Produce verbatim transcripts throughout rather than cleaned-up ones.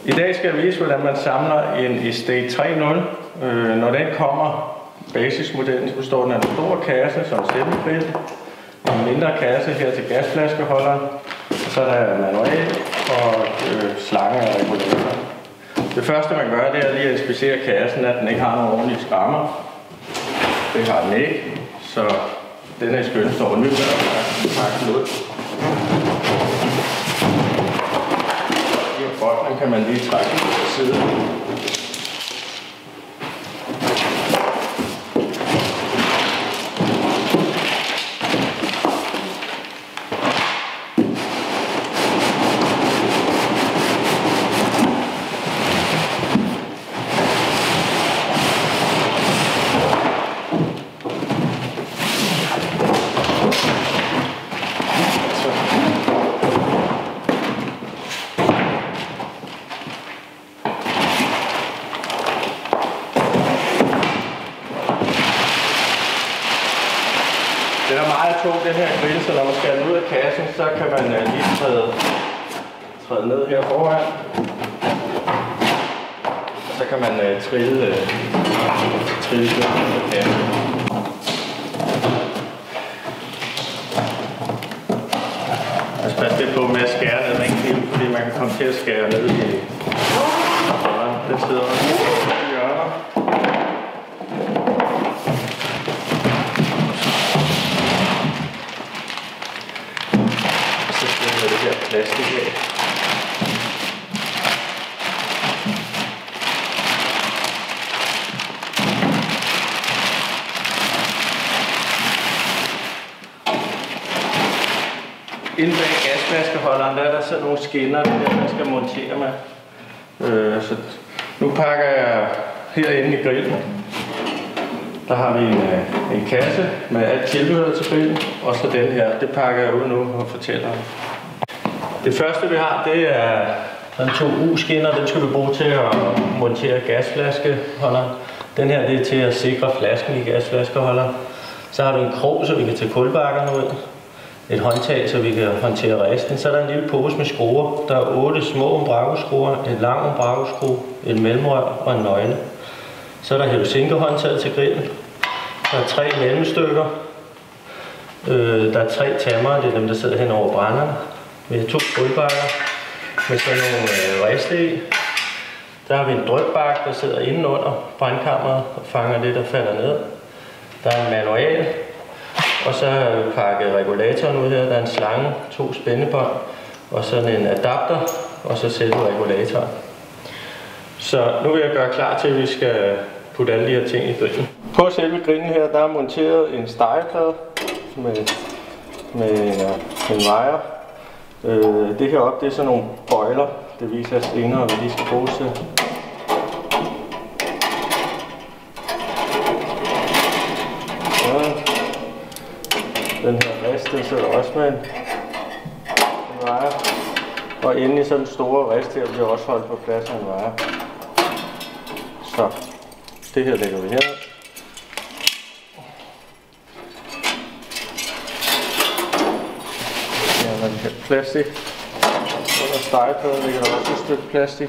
I dag skal jeg vise, hvordan man samler en Estate tre punkt nul. Øh, når den kommer, basismodellen, så består den af en stor kasse som stemmegrill, en mindre kasse her til gasflaskeholderen, og så er der manual og øh, slange og regulator. Det første man gør, det er lige at inspicere kassen, at den ikke har nogen ordentlige skrammer. Det har den ikke, så den her skøn står nyt, og den pakker ud. Den kan man lige trække til siden. Den er meget tung, den her grill, så når man skal ud af kassen, så kan man uh, lige træde, træde ned her foran. Og så kan man uh, trille, uh, trille ud af kassen. Altså pas lidt på med at skære ned en kniv, fordi man kan komme til at skære ned i røren. Den sidder også i hjørner. Det her plastik af. Inden bag gasflaskeholderen, der er der sådan nogle skinner, der man skal montere med. Øh, så nu pakker jeg herinde i grillen. Der har vi en, en kasse med alt tilbehør til grillen, og så den her. Det pakker jeg ud nu og fortæller om. Det første vi har, det er sådan to U-skinner. Den skal vi bruge til at montere gasflaskeholderen. Den her, det er til at sikre flasken i gasflaskeholderen. Så har vi en krog, så vi kan tage kulbakkerne ud. Et håndtag, så vi kan håndtere resten. Så er der en lille pose med skruer. Der er otte små umbrago-skruer, en lang umbrago-skrue, en mellemrør og en nøgle. Så er der helsinke-håndtaget til grillen. Der er tre mellemstykker. Øh, der er tre tammer, det er dem, der sidder hen over brænderne. Vi har to kulbakker med sådan nogle øh, riste i. Der har vi en drykbakke, der sidder inde under brandkammeret og fanger det, der falder ned. Der er en manual, og så har vi pakket regulatoren ud her. Der er en slange, to spændebånd og sådan en adapter, og så selve regulatoren. Så nu vil jeg gøre klar til, at vi skal putte alle de her ting i grillen. På selve grillen her, der er monteret en stegeplade med, med en, en wire. Øh, det her op, det er sådan nogle bøjler. Det viser jeg senere, hvad de skal bruges til. Ja. Den her rist, den sidder også med en, en wire. Og inde i sådan en store rist her bliver også holdt på plads af en wire. Så, det her lægger vi her. Her er der plastik. Under stegepladen ligger der også et stykke plastik.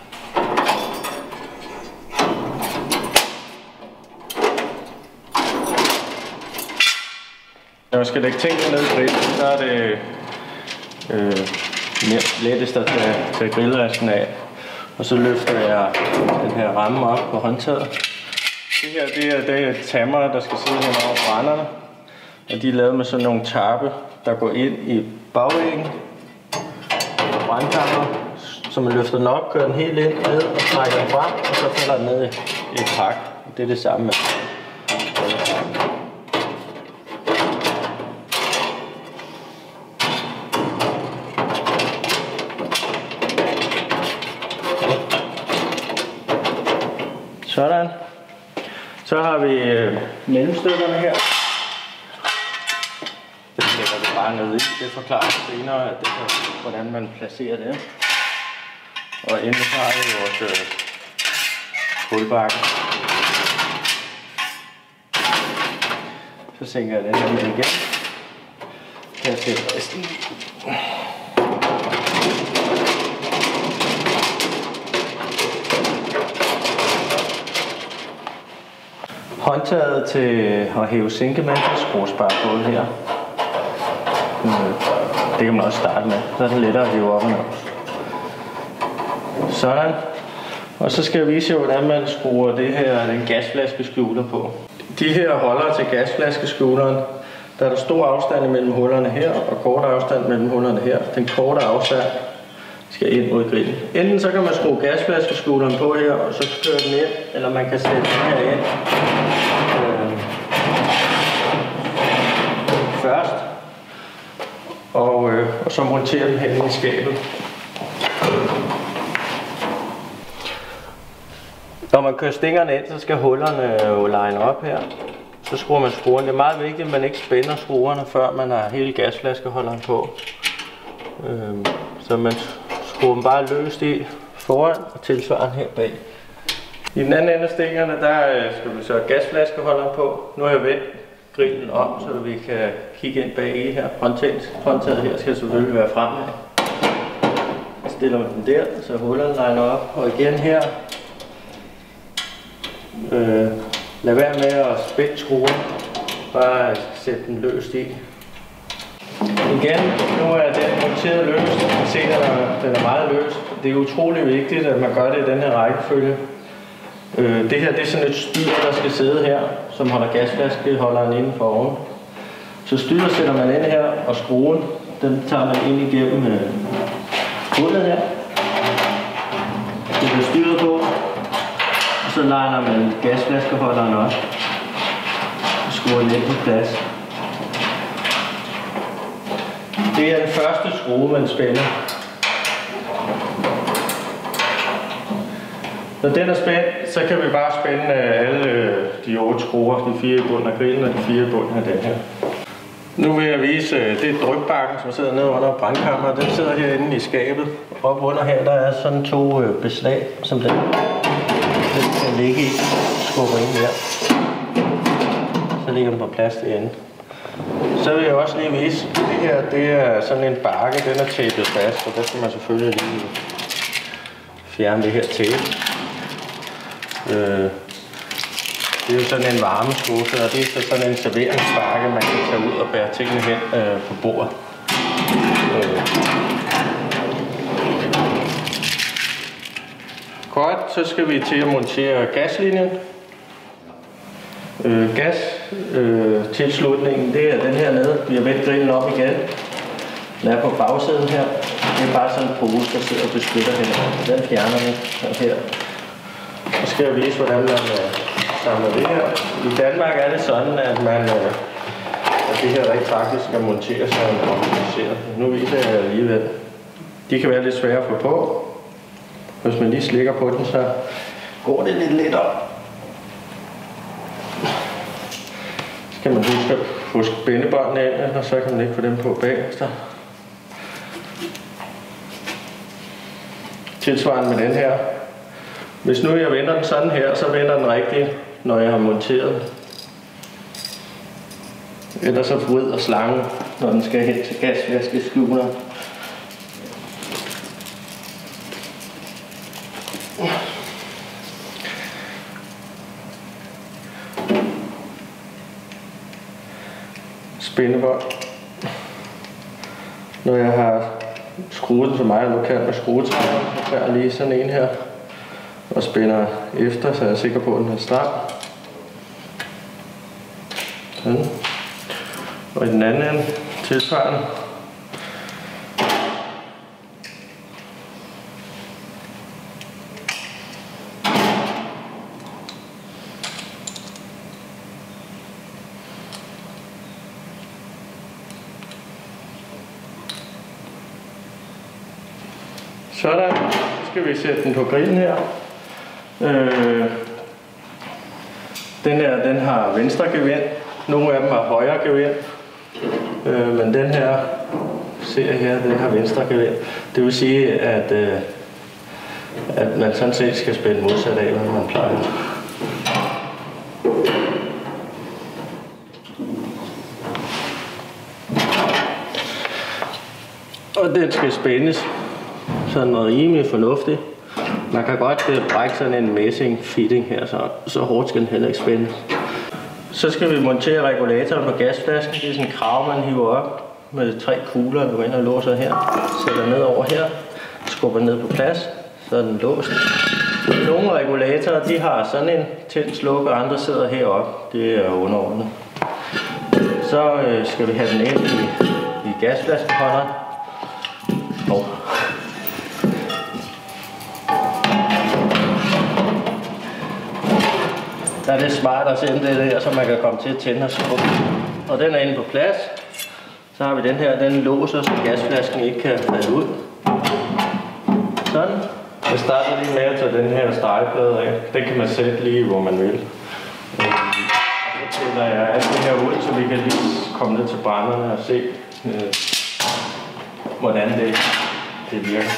Når man skal lægge tingene ned i grillen, så er det øh, lettest at tage, tage grillristen af. Og så løfter jeg den her ramme op på håndtaget. Det her, det er, det er tammer, der skal sidde hen over brænderne. Og de er lavet med sådan nogle tarpe, der går ind i bagvæggen og brandkammeret. Så man løfter den op, kører den helt ind, ned og trækker den frem, og så falder den ned i et pak. Det er det samme med. Sådan. Så har vi øh, mellemstykkerne her. Det lægger vi bare ned i. Det forklarer senere, at det er, hvordan man placerer det. Og endelig har vi vores øh, kulbakke. Så sænker jeg den her ned igen. Kan jeg sætte resten. håndtaget til at hæve sinkemantelskruespejlbåden her. Det kan man også starte med, så er det lettere at hive op og ned. Sådan. Og så skal jeg vise jer, hvordan man skruer det her, den gasflaskeskjuler på. De her holder til gasflaskeskjuleren, der er der stor afstand mellem hullerne her, og kort afstand mellem hullerne her. Den korte afstand skal ind mod grillen. Enten så kan man skrue gasflaskeskjuleren på her, og så køre den ind, eller man kan sætte den her ind øh, først, og, øh, og så montere den hen i skabet. Når man kører stængerne ind, så skal hullerne jo line op her. Så skruer man skruerne. Det er meget vigtigt, at man ikke spænder skruerne, før man har hele gasflaskeholderen på. Øhm, så man skruer dem bare løst i foran og tilsvarende her bag. I den anden ende af stængerne, der skal vi så have gasflaskeholderen på. Nu har jeg vendt grillen om, så vi kan kigge ind bag i her. Håndtaget, håndtaget her skal selvfølgelig være fremad. Så stiller man den der, så hullerne liner op. Og igen her. Øh, lad være med at spænde skruerne, bare sætte den løst i. Igen, nu er den monteret løst, man kan se, at den er meget løs. Det er utrolig vigtigt, at man gør det i den her rækkefølge. Øh, det her det er sådan et styr, der skal sidde her, som holder gasflaskeholderen inden for oven. Så styret sætter man ind her, og skruen, den tager man ind igennem øh, hullet her. Det bliver styret på. Så liner man gasflaskeholderen op og skruer lidt på plads. Det er den første skrue, man spænder. Når den er spændt, så kan vi bare spænde alle de otte skruer, de fire i bunden af grillen og de fire i bunden af den her. Nu vil jeg vise, det er drykbakken, som sidder nede under brandkammeret. Den sidder herinde i skabet. Op under her, der er sådan to beslag, som den kan ligge i. Skubber ind der. Så ligger den på plads derinde. Så vil jeg også lige vise, det her det er sådan en bakke, den er tapet fast, og der skal man selvfølgelig lige fjerne det her tape. Øh, det er jo sådan en varmeskuffe, og det er så sådan en serveringsbakke, man kan tage ud og bære tingene hen øh, på bordet. Øh. Godt, så skal vi til at montere gaslinjen. Øh, gas øh, tilslutningen, det er den her nede. Vi har vendt grillen op igen. Den er på bagsiden her. Det er bare sådan en pose, der sidder og beskytter hende. Den fjerner vi her. Så skal jeg vise, hvordan man øh, samler det her. I Danmark er det sådan, at man øh, at det her rigtig faktisk skal monteres som organiseret. Nu viser jeg alligevel. De kan være lidt svære at få på. Hvis man lige slikker på den, så går det lidt let op. Så kan man huske at få spændebåndene ind, og så kan man ikke få dem på bagefter. Tilsvarende med den her. Hvis nu jeg vender den sådan her, så vender den rigtigt, når jeg har monteret den. Ellers så vrider slangen, når den skal hen til gasvaskeskjuleren. Spændebånd. Når jeg har skruet den så meget, nu kan jeg med skruetrækker, så tager jeg lige sådan en her og spænder efter, så jeg er sikker på, at den er stram. Sådan. Og i den anden ende tilsvarende. Sådan, så skal vi sætte den på grillen her. Øh, den her, den har venstre gevind. Nogle af dem har højre gevind. Øh, men den her, ser I her, den har venstre gevind. Det vil sige, at, øh, at man sådan set skal spænde modsat af, hvad man plejer. Og den skal spændes sådan noget rimelig fornuftigt. Man kan godt brække sådan en messing fitting her, så, så hårdt skal den heller ikke spændes. Så skal vi montere regulatoren på gasflasken. Det er sådan en krav, man hiver op med tre kugler, vi går ind og låser her. Sætter ned over her, skubber ned på plads, så er den låst. Nogle regulatorer, de har sådan en tændt sluk, og andre sidder heroppe. Det er underordnet. Så øh, skal vi have den ind i, i gasflaskeholderen. Oh. Der er det smart at sende det der, så man kan komme til at tænde og skubbe. Og den er inde på plads. Så har vi den her, den låser, så gasflasken ikke kan falde ud. Sådan. Jeg starter lige med at tage den her stegeplade af. Den kan man sætte lige, hvor man vil. Og så tæller jeg alt det her ud, så vi kan lige komme ned til brænderne og se, øh, hvordan det, det virker.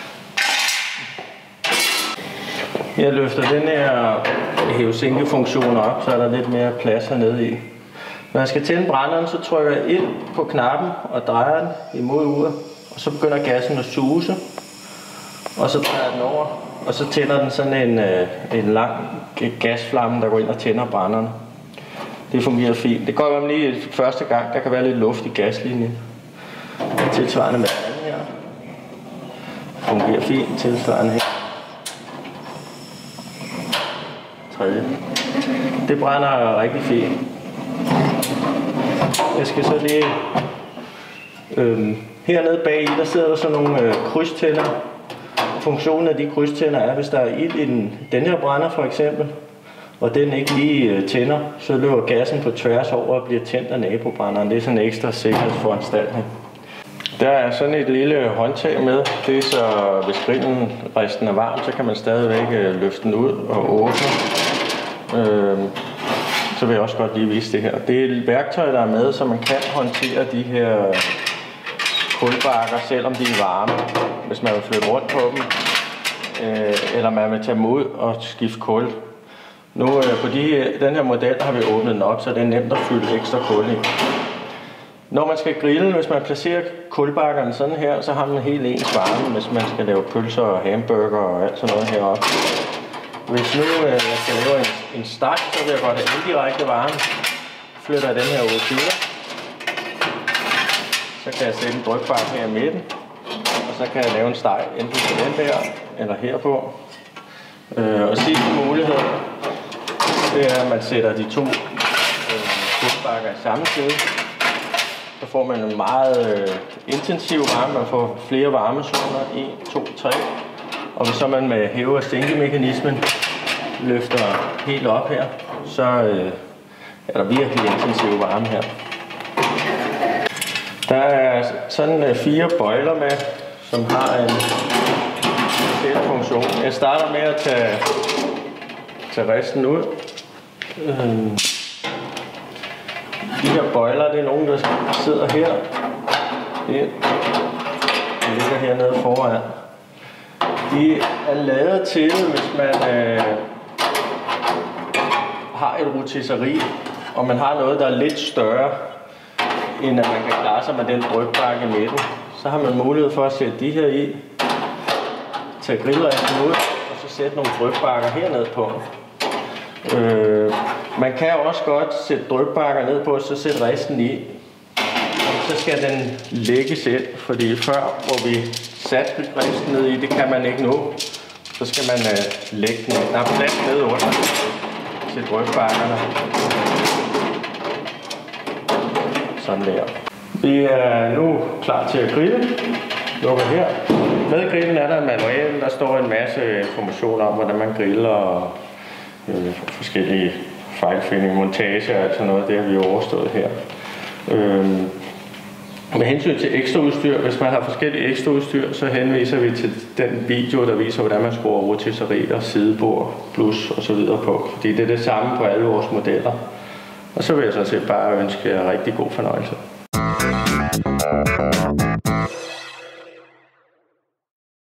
Jeg løfter den her hæve-sænke-funktion op, så er der lidt mere plads hernede i. Når jeg skal tænde brænderen, så trykker jeg ind på knappen og drejer den imod uret, og så begynder gassen at suse, og så drejer jeg den over, og så tænder den sådan en, en lang gasflamme, der går ind og tænder brænderne. Det fungerer fint. Det går jo lige første gang, der kan være lidt luft i gaslinjen. Tilsvarende med den her. Det fungerer fint, tilsvarende her. Tredje. Det brænder rigtig fint. Jeg skal så lige... Øhm, hernede bag i, der sidder der sådan nogle øh, krydstænder. Funktionen af de krydstænder er, hvis der er ild i den, den her brænder for eksempel, og den ikke lige øh, tænder, så løber gassen på tværs over og bliver tændt af nabobrænderen. Det er sådan en ekstra sikkerhedsforanstaltning. Der er sådan et lille håndtag med. Det er så, hvis grillen resten er varm, så kan man stadigvæk øh, løfte den ud og åbne. Øh, så vil jeg også godt lige vise det her. Det er et værktøj, der er med, så man kan håndtere de her kulbakker, selvom de er varme. Hvis man vil flytte rundt på dem, øh, eller man vil tage dem ud og skifte kul. Nu øh, på de, den her model har vi åbnet den op, så det er nemt at fylde ekstra kul i. Når man skal grille, hvis man placerer kulbakkerne sådan her, så har man helt ens varme, hvis man skal lave pølser og hamburger og alt sådan noget heroppe. Hvis nu øh, jeg skal lave en, en stak, så vil jeg godt have indirekte varme. Flytter jeg den her ud til. Så kan jeg sætte en drykbakke her i midten. Og så kan jeg lave en steg enten på den der, eller herpå. Øh, og sidste mulighed, det er, at man sætter de to øh, kulbakker i samme side. Så får man en meget øh, intensiv varme, man får flere varmezoner, en, to, tre. Og hvis så man med hæve- og sænkemekanismen løfter helt op her, så øh, er der virkelig intensiv varme her. Der er sådan øh, fire bøjler med, som har en speciel funktion. Jeg starter med at tage, tage resten ud. Øh, De her bøjler, det er nogen, der sidder her. Det ligger hernede foran. De er lavet til, hvis man øh, har et rotisseri, og man har noget, der er lidt større, end at man kan klare sig med den drykbakke i midten. Så har man mulighed for at sætte de her i, tage grillresten ud, og så sætte nogle drykbakker hernede på. Øh, man kan også godt sætte drykbakker ned på, og så sætte resten i. Og så skal den lægge selv, fordi før, hvor vi satte resten ned i, det kan man ikke nå. Så skal man øh, lægge den. Der er plads ned under til drykbakkerne. Sådan der. Vi er nu klar til at grille. Lukker her. Med grillen er der en manual, der står en masse information om, hvordan man griller og øh, forskellige fejlfinding, montage og alt sådan noget. Det har vi jo overstået her. Øh, med hensyn til ekstra udstyr, hvis man har forskellige ekstra udstyr, så henviser vi til den video, der viser, hvordan man skruer rotisserier, sidebord, plus og så videre på. Fordi det er det samme på alle vores modeller. Og så vil jeg sådan set bare ønske jer rigtig god fornøjelse.